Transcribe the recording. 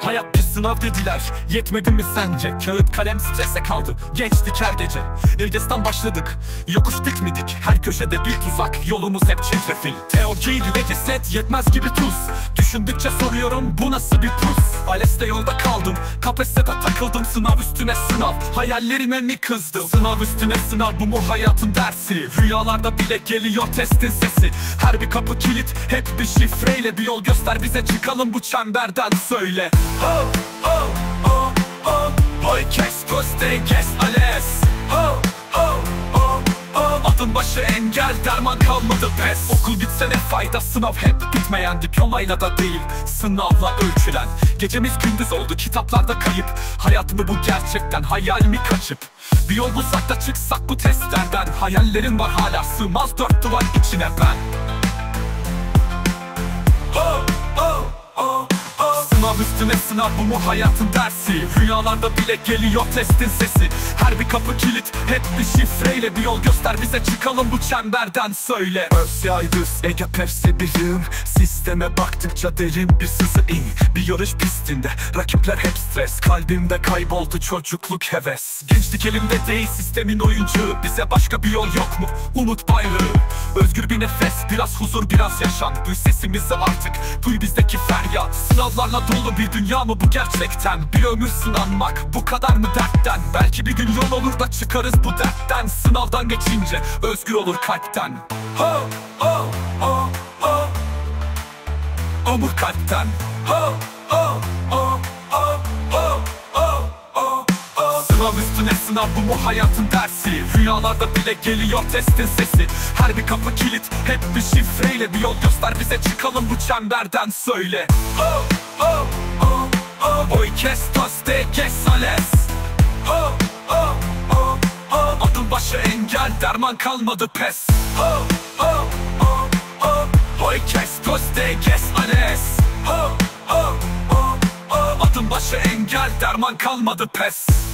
Hayat bir sınav dediler, yetmedi mi sence? Kağıt kalem strese kaldı, geçtik her gece. İlges'ten başladık, yokuş dikmedik. Her köşede bir tuzak, yolumuz hep çetrefil. Teorji ile ceset yetmez gibi tuz. Düşündükçe soruyorum, bu nasıl bir tuz? ALES'te yolda kaldım, KPSS'de takıldım. Sınav üstüne sınav, hayallerime mi kızdım? Sınav üstüne sınav, bu mu hayatın dersi? Rüyalarda bile geliyor testin sesi. Her bir kapı kilit, hep bir şifreyle. Bir yol göster bize, çıkalım bu çemberden, söyle. Oh, oh, oh, oh. Boy kes, göster, kes, ALES. Oh, oh, oh, oh. Adım başı engel, derman kalmadı pes. Okul bitse ne fayda, sınav hep bitmeyen. Diplomayla da değil, sınavla ölçülen. Gecemiz gündüz oldu, kitaplarda kayıp. Hayat mı bu gerçekten, hayal mi kaçıp? Bir yol bulsak da çıksak bu testlerden. Hayallerim var hala, sığmaz dört duvar içine ben. Oh, oh, oh, oh. Sınav üstüne sınav, bu mu hayatın dersi? Rüyalarda bile geliyor testin sesi. Her bir kapı kilit, hep bir şifreyle. Bir yol göster bize, çıkalım bu çemberden, söyle. Örsiyaydız, Ege Pepsi birim. Sisteme baktıkça derin bir sızı in. Bir yarış pistinde, rakipler hep stres. Kalbimde kayboldu çocukluk heves. Gençlik elimde değil, sistemin oyuncu. Bize başka bir yol yok mu? Umut bayrağı. Özgür bir nefes, biraz huzur, biraz yaşam. Duy sesimizi artık, duy bizdeki feryat. Sınavlarla dolu bir dünya mı bu gerçekten? Bir ömür sınanmak, bu kadar mı dertten? Belki bir gün yol olur da çıkarız bu dertten. Sınavdan geçince özgür olur kalpten. Oh, oh, oh, oh. Omur kalpten. Oh, oh, oh, oh, oh, oh, oh, oh. Sınav üstüne sınav, bu mu hayatın dersi? Rüyalarda bile geliyor testin sesi. Her bir kapı kilit, hep bir şifreyle. Bir yol göster bize, çıkalım bu çemberden, söyle. Oh, oh, oh, oh. Oy kes, toste, kes, ALES. Oh, oh, oh, oh. Adım başı engel, derman kalmadı pes. Oh, oh, oh, oh. Oy kes, toste, kes, ALES. Oh, oh, oh, oh. Adım başı engel, derman kalmadı pes.